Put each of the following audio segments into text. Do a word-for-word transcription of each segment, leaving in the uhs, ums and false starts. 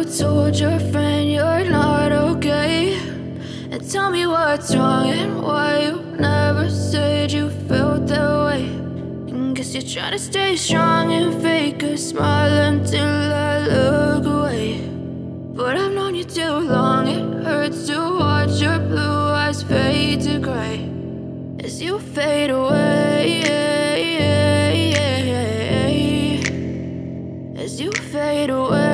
told your friend you're not okay, and tell me what's wrong and why you never said you felt that way. And guess you're trying to stay strong and fake a smile until I look away. But I've known you too long, it hurts to watch your blue eyes fade to gray as you fade away, as you fade away.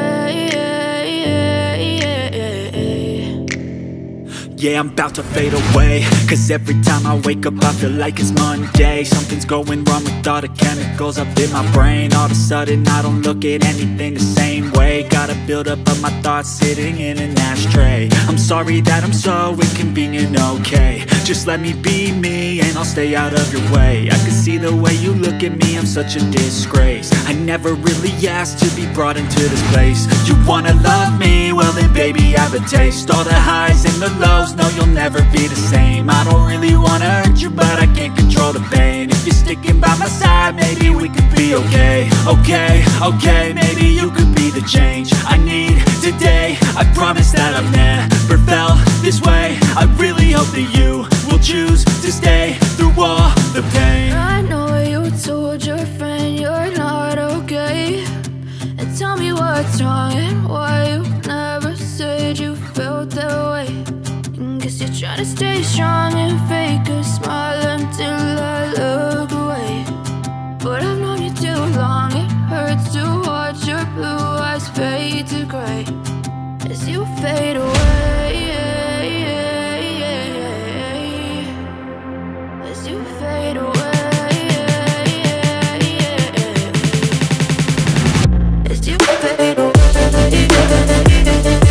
Yeah, I'm about to fade away, cause every time I wake up I feel like it's Monday. Something's going wrong with all the chemicals up in my brain. All of a sudden I don't look at anything the same way. Got a build up of my thoughts sitting in an ashtray. I'm sorry that I'm so inconvenient, okay. Just let me be me and I'll stay out of your way. I can see the way you look at me, I'm such a disgrace. I never really asked to be brought into this place. You wanna love me? Well then baby, have a taste. All the highs and the lows, no, you'll never be the same. I don't really wanna hurt you, but I can't control the pain. If you're sticking by my side, maybe we could be okay. Okay, okay, maybe you could be the change I need today. I promise that I've never felt this way. I really hope that you will choose to stay through all the pain. I know you told your friend you're not okay, and tell me what's wrong and why you never said you felt that way. Guess you're trying to stay strong and fake a smile until I look away. But I've known you too long, it hurts to watch your blue eyes fade to gray as you fade away, as you fade away, as you fade away.